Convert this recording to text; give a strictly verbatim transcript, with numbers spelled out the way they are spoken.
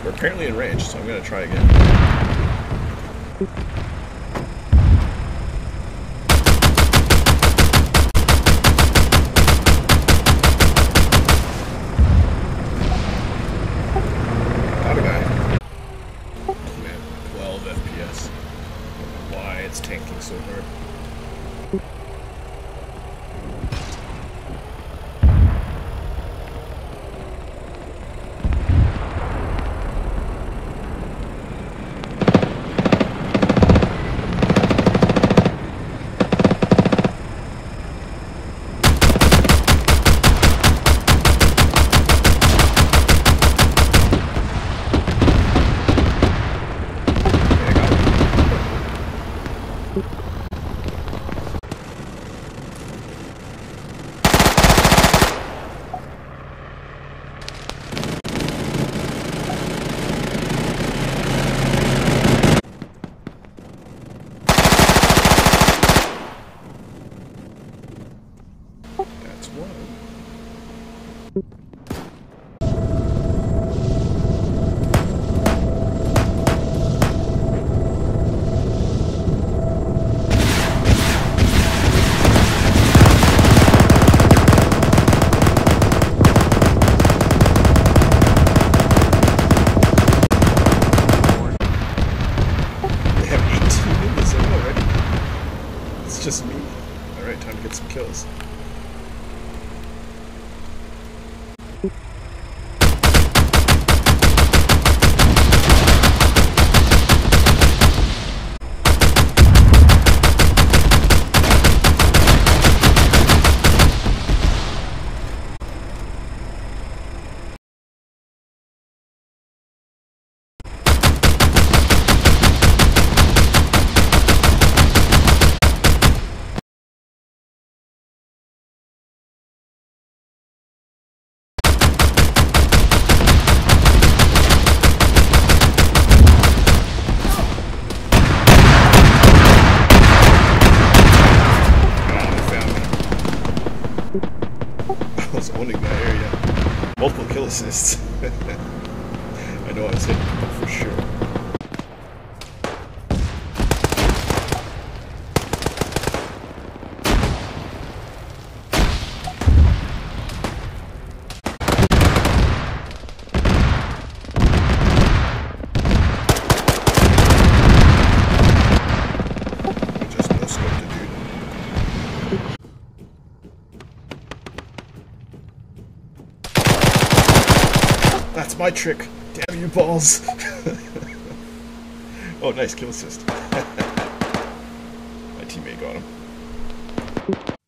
We're apparently in range, so I'm gonna try again. Got a guy. Oh man, twelve F P S. Why it's tanking so hard. That's one. They have eighteen in the zone already. It's just me. Alright, time to get some kills. I was owning that area. Multiple kill assists. I know I was hitting people for sure. Just no scope to do. That's my trick. Damn you balls. Oh, nice kill assist. My teammate got him.